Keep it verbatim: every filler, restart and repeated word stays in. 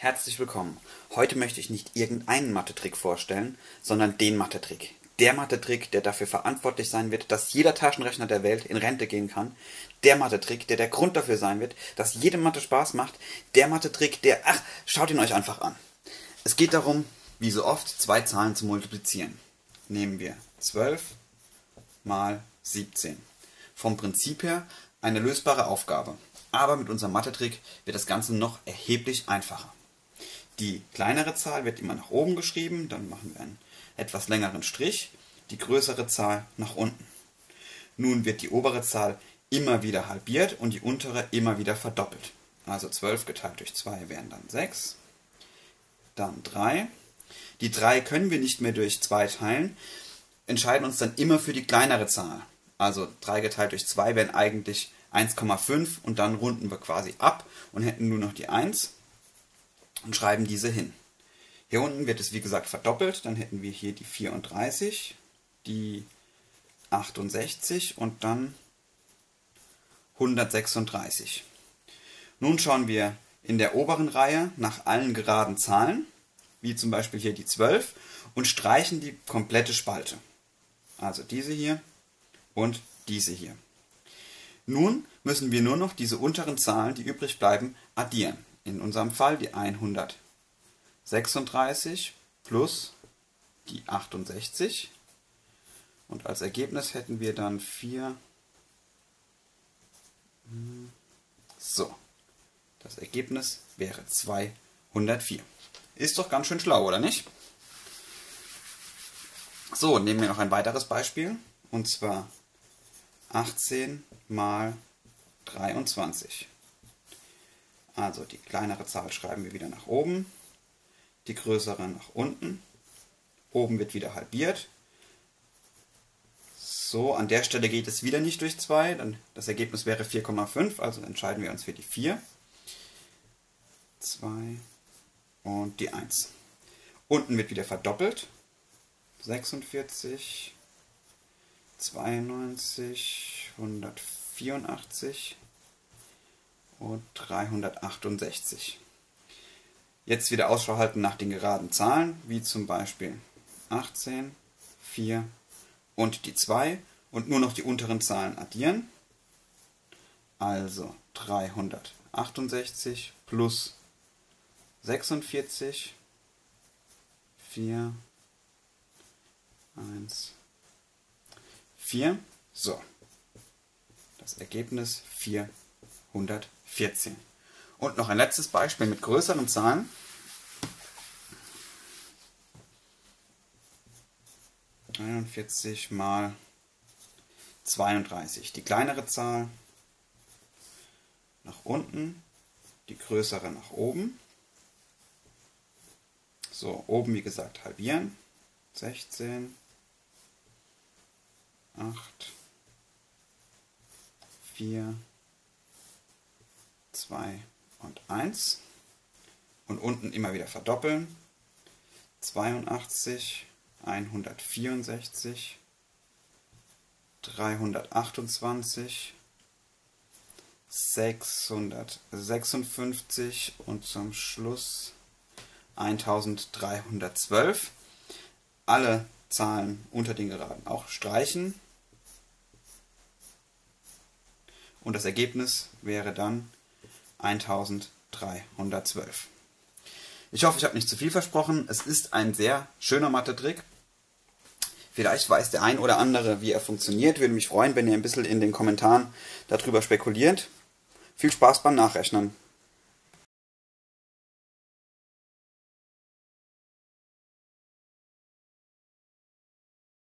Herzlich willkommen. Heute möchte ich nicht irgendeinen Mathe-Trick vorstellen, sondern den Mathe-Trick. Der Mathe-Trick, der dafür verantwortlich sein wird, dass jeder Taschenrechner der Welt in Rente gehen kann. Der Mathe-Trick, der der Grund dafür sein wird, dass jedem Mathe Spaß macht. Der Mathe-Trick, der... Ach, schaut ihn euch einfach an. Es geht darum, wie so oft, zwei Zahlen zu multiplizieren. Nehmen wir zwölf mal siebzehn. Vom Prinzip her eine lösbare Aufgabe. Aber mit unserem Mathe-Trick wird das Ganze noch erheblich einfacher. Die kleinere Zahl wird immer nach oben geschrieben, dann machen wir einen etwas längeren Strich, die größere Zahl nach unten. Nun wird die obere Zahl immer wieder halbiert und die untere immer wieder verdoppelt. Also zwölf geteilt durch zwei wären dann sechs, dann drei. Die drei können wir nicht mehr durch zwei teilen, entscheiden uns dann immer für die kleinere Zahl. Also drei geteilt durch zwei wären eigentlich eins Komma fünf und dann runden wir quasi ab und hätten nur noch die eins. Und schreiben diese hin. Hier unten wird es wie gesagt verdoppelt, dann hätten wir hier die vierunddreißig, die achtundsechzig und dann hundertsechsunddreißig. Nun schauen wir in der oberen Reihe nach allen geraden Zahlen, wie zum Beispiel hier die zwölf, und streichen die komplette Spalte. Also diese hier und diese hier. Nun müssen wir nur noch diese unteren Zahlen, die übrig bleiben, addieren. In unserem Fall die hundertsechsunddreißig plus die achtundsechzig. Und als Ergebnis hätten wir dann vier. So, das Ergebnis wäre zweihundertvier. Ist doch ganz schön schlau, oder nicht? So, nehmen wir noch ein weiteres Beispiel. Und zwar achtzehn mal dreiundzwanzig. Also die kleinere Zahl schreiben wir wieder nach oben, die größere nach unten. Oben wird wieder halbiert. So, an der Stelle geht es wieder nicht durch zwei, dann das Ergebnis wäre vier Komma fünf, also entscheiden wir uns für die vier. zwei und die eins. Unten wird wieder verdoppelt. sechsundvierzig, zweiundneunzig, hundertvierundachtzig. Und dreihundertachtundsechzig. Jetzt wieder Ausschau halten nach den geraden Zahlen, wie zum Beispiel achtzehn, vier und die zwei und nur noch die unteren Zahlen addieren. Also dreihundertachtundsechzig plus sechsundvierzig, vier, eins, vier. So, das Ergebnis vierhundertvierzehn. Und noch ein letztes Beispiel mit größeren Zahlen. einundvierzig mal zweiunddreißig. Die kleinere Zahl nach unten, die größere nach oben. So, oben wie gesagt halbieren. sechzehn, acht, vier, zwei und eins und unten immer wieder verdoppeln. zweiundachtzig, hundertvierundsechzig, dreihundertachtundzwanzig, sechshundertsechsundfünfzig und zum Schluss eintausenddreihundertzwölf. Alle Zahlen unter den Geraden auch streichen. Und das Ergebnis wäre dann eintausenddreihundertzwölf. Ich hoffe, ich habe nicht zu viel versprochen. Es ist ein sehr schöner Mathe-Trick. Vielleicht weiß der ein oder andere, wie er funktioniert. Würde mich freuen, wenn ihr ein bisschen in den Kommentaren darüber spekuliert. Viel Spaß beim Nachrechnen.